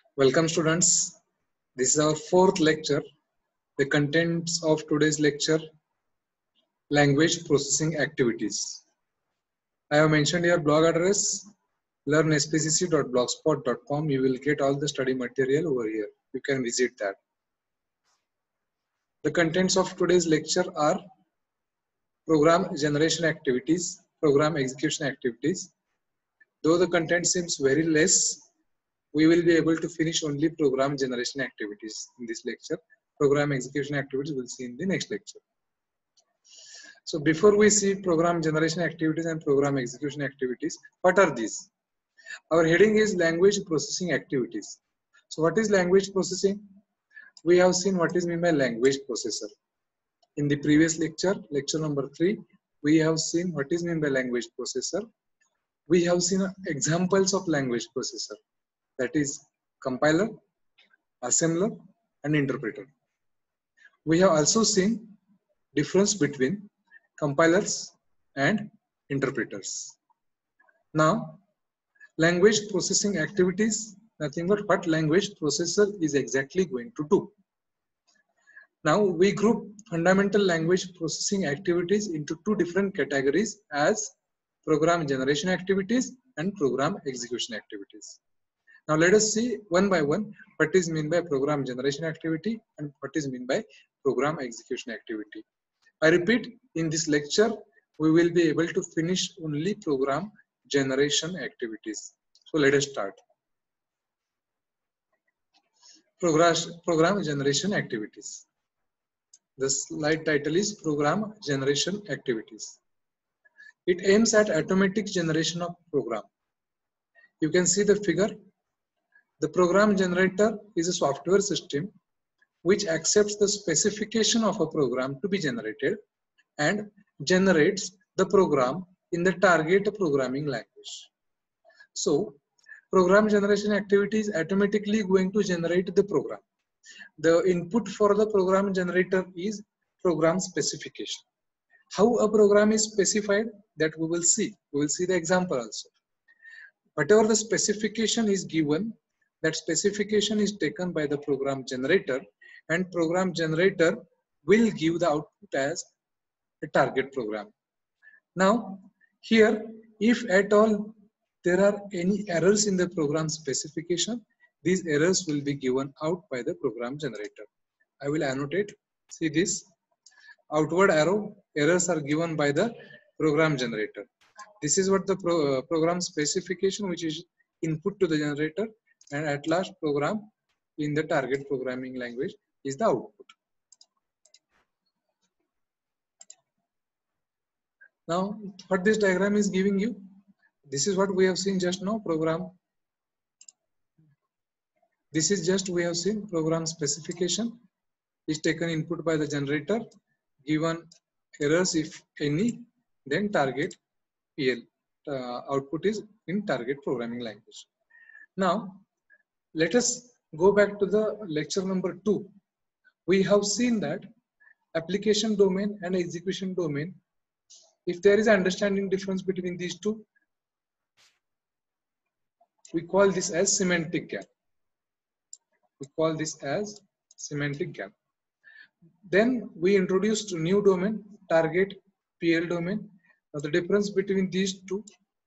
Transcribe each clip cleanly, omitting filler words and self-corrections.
Welcome students. This is our fourth lecture. The contents of today's lecture: language processing activities. I have mentioned your blog address learnspcc.blogspot.com. You will get all the study material over here. You can visit that. The contents of today's lecture are program generation activities, program execution activities. Though the content seems very less, we will be able to finish only program generation activities in this lecture. Program execution activities we'll see in the next lecture. So before we see program generation activities and program execution activities, what are these? Our heading is language processing activities. So what is language processing? We have seen what is meant by language processor. In the previous lecture, lecture number 3, we have seen what is meant by language processor. We have seen examples of language processor, that is compiler, assembler, and interpreter. We have also seen difference between compilers and interpreters. Now, language processing activities, nothing but what language processor is exactly going to do. Now, we group fundamental language processing activities into two different categories as program generation activities and program execution activities. Now, let us see one by one what is meant by program generation activity and what is meant by program execution activity. I repeat, in this lecture, we will be able to finish only program generation activities. So let us start. Program generation activities. The slide title is Program Generation Activities. It aims at automatic generation of program. You can see the figure. The program generator is a software system which accepts the specification of a program to be generated and generates the program in the target programming language. So, program generation activity is automatically going to generate the program. The input for the program generator is program specification. How a program is specified, that we will see. We will see the example also. Whatever the specification is given, that specification is taken by the program generator, and program generator will give the output as a target program. Now, here, if at all there are any errors in the program specification, these errors will be given out by the program generator. I will annotate. See this outward arrow, errors are given by the program generator. This is what the program specification, which is input to the generator, and at last program in the target programming language is the output. Now, what this diagram is giving you, this is what we have seen just now, program. This is just we have seen program specification is taken input by the generator, given errors if any, then target PL. Output is in target programming language. Now, let us go back to the lecture number 2. We have seen that application domain and execution domain, if there is an understanding difference between these two, we call this as semantic gap. We call this as semantic gap. Then we introduced a new domain, target PL domain. Now the difference between these two,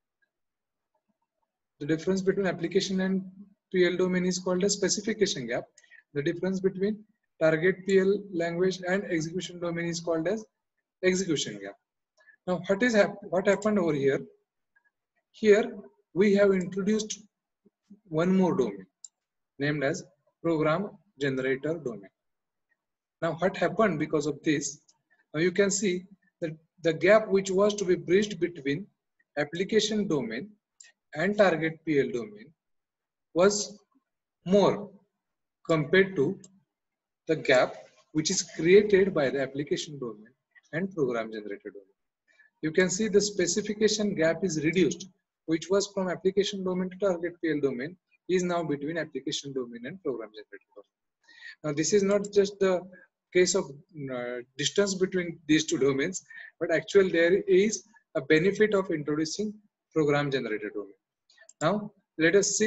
the difference between application and PL domain is called a specification gap. The difference between target PL language and execution domain is called as execution gap. Now what happened over here? Here we have introduced one more domain named as program generator domain. Now what happened because of this? Now you can see that the gap which was to be bridged between application domain and target PL domain was more compared to the gap which is created by the application domain and program generator domain. You can see the specification gap is reduced, which was from application domain to target PL domain is now between application domain and program generator domain. Now this is not just the case of distance between these two domains, but actually there is a benefit of introducing program generator domain. Now let us see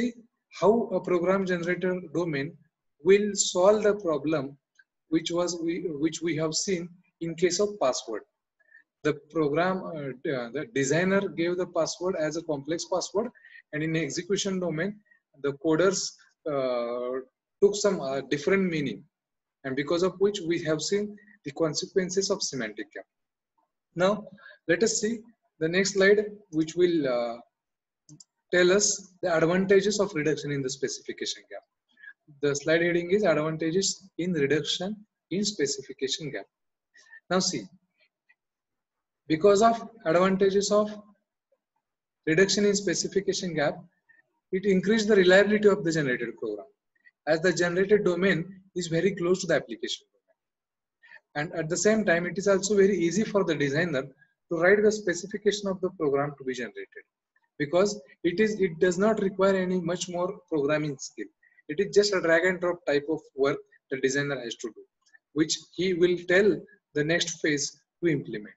how a program generator domain will solve the problem which we have seen in case of password. The the designer gave the password as a complex password, and in execution domain, the coders took some different meaning, and because of which we have seen the consequences of semantic gap. Now, let us see the next slide, which will tell us the advantages of reduction in the specification gap. The slide heading is advantages in reduction in specification gap. Now see, because of advantages of reduction in specification gap, it increased the reliability of the generated program, as the generated domain is very close to the application domain. And at the same time, it is also very easy for the designer to write the specification of the program to be generated, because it does not require any much more programming skill. It is just a drag and drop type of work the designer has to do, which he will tell the next phase to implement.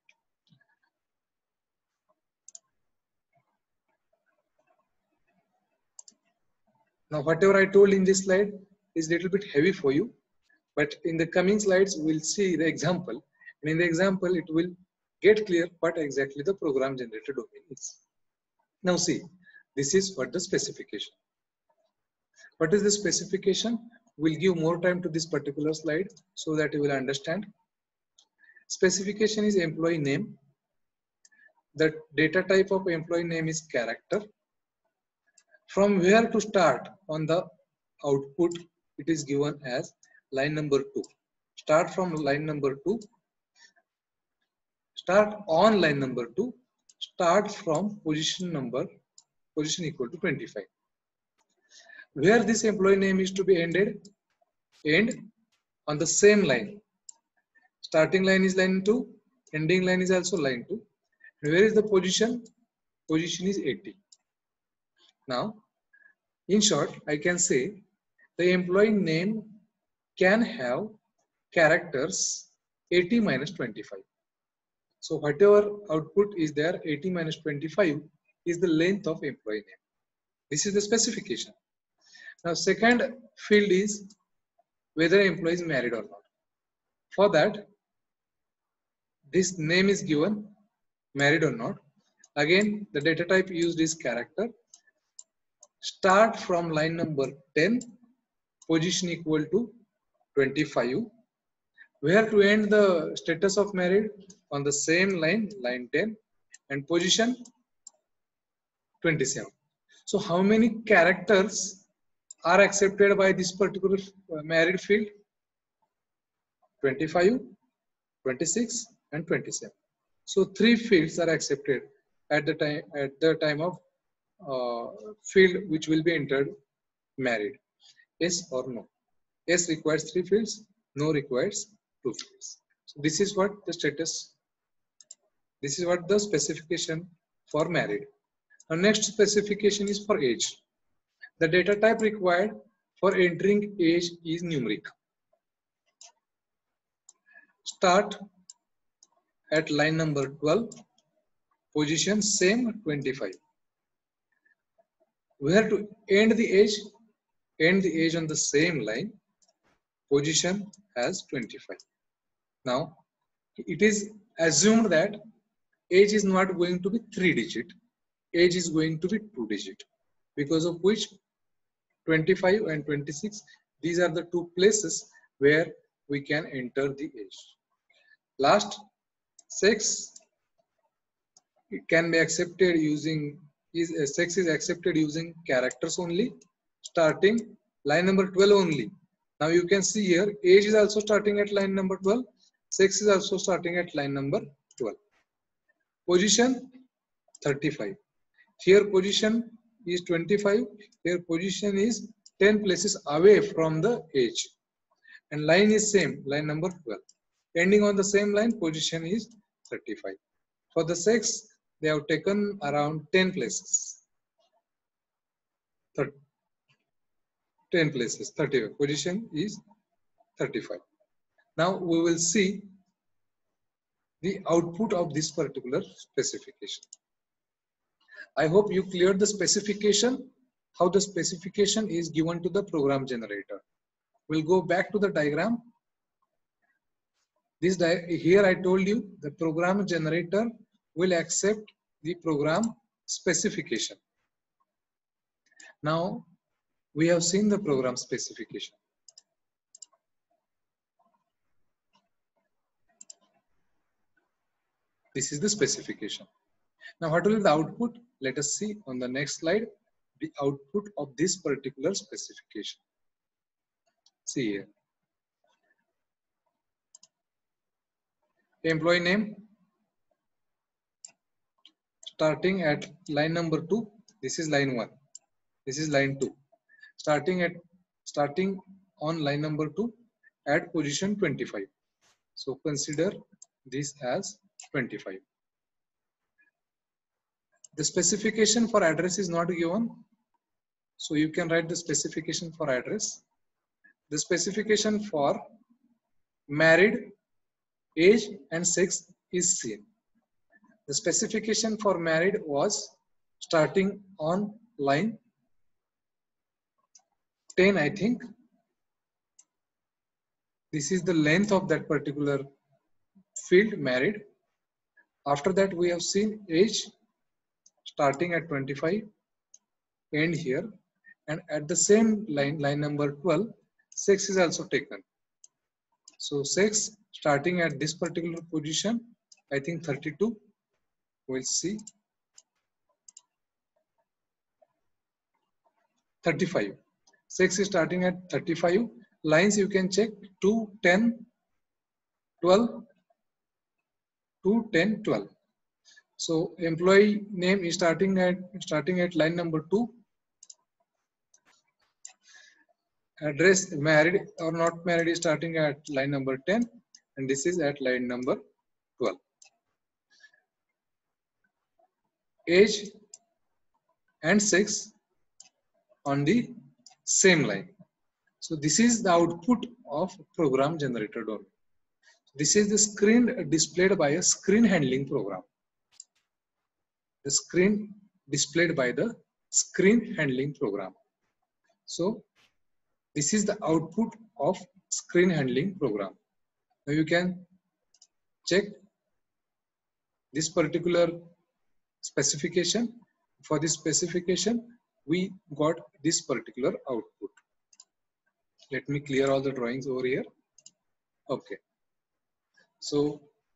Now, whatever I told in this slide is a little bit heavy for you, but in the coming slides, we'll see the example. And in the example, it will get clear what exactly the program generated domain is. Now see, this is what the specification. What is the specification? We'll give more time to this particular slide so that you will understand. Specification is employee name. The data type of employee name is character. From where to start on the output, it is given as line number 2. Start from line number 2. Start on line number 2. Start from position equal to 25. Where this employee name is to be ended? End on the same line. Starting line is line 2. Ending line is also line 2. And where is the position? Position is 80. Now, in short, I can say the employee name can have characters 80 minus 25. So whatever output is there, 80 minus 25 is the length of employee name. This is the specification. Now, second field is whether employee is married or not. For that, this name is given married or not. Again, the data type used is character. Start from line number 10, position equal to 25. Where to end the status of married? On the same line, line 10, and position 27. So how many characters are accepted by this particular married field? 25, 26, and 27. So 3 fields are accepted at the time of field which will be entered married. Yes or no? Yes requires 3 fields, no requires 2 fields. So this is what the status, this is what the specification for married. Now next specification is for age. The data type required for entering age is numeric. Start at line number 12, position same 25. Where to end the age? End the age on the same line, position as 25. Now, it is assumed that age is not going to be 3-digit, age is going to be 2-digit, because of which 25 and 26, these are the 2 places where we can enter the age. Last, sex, it can be accepted using, sex is accepted using characters only, starting line number 12 only. Now you can see here, age is also starting at line number 12, sex is also starting at line number 12. Position 35. Here position is 25, here position is 10 places away from the age. And line is same, line number 12. Ending on the same line, position is 35. For the sex, they have taken around 10 places. 10 places, 35. Position is 35. Now we will see the output of this particular specification. I hope you cleared the specification how the specification is given to the program generator. We'll go back to the diagram. Here I told you the program generator will accept the program specification. Now we have seen the program specification. This is the specification. Now what will be the output? Let us see on the next slide the output of this particular specification. See here. Employee name starting at line number 2. This is line 1. This is line 2. Starting on line number 2 at position 25. So consider this as 25. The specification for address is not given. So you can write the specification for address. The specification for married, age and sex is seen. The specification for married was starting on line 10, I think. This is the length of that particular field, married. After that, we have seen age starting at 25, end here. And at the same line, line number 12, sex is also taken. So sex starting at this particular position, I think 32. We'll see 35. Sex is starting at 35. Lines you can check 2, 10, 12, 2, 10, 12. So employee name is starting at line number 2. Address married or not married is starting at line number 10, and this is at line number 12. Age and sex on the same line. So this is the output of program generator domain. This is the screen displayed by a screen handling program. The screen displayed by the screen handling program. So this is the output of screen handling program. Now you can check this particular specification. For this specification, we got this particular output. Let me clear all the drawings over here. Okay. So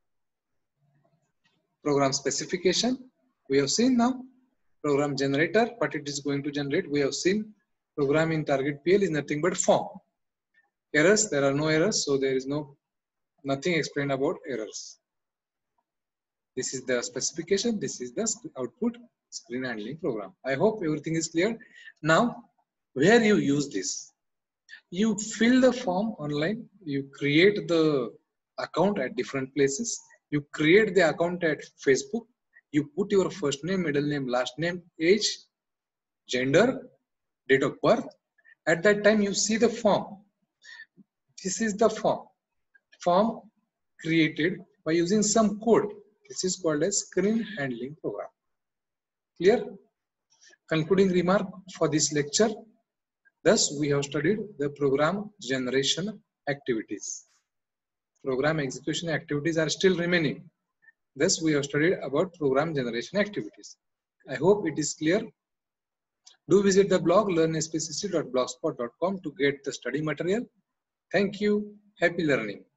program specification, we have seen now. Program generator, what it is going to generate, we have seen. Program in target PL is nothing but form. Errors, there are no errors, so there is nothing explained about errors. This is the specification, this is the output screen handling program. I hope everything is clear. Now, where you use this? You fill the form online, you create the account at different places, you create the account at Facebook, you put your first name, middle name, last name, age, gender, date of birth. At that time, you see the form. This is the form created by using some code. This is called as screen handling program. Clear? Concluding remark for this lecture. Thus, we have studied the program generation activities. Program execution activities are still remaining. Thus, we have studied about program generation activities. I hope it is clear. Do visit the blog learnspcc.blogspot.com to get the study material. Thank you. Happy learning.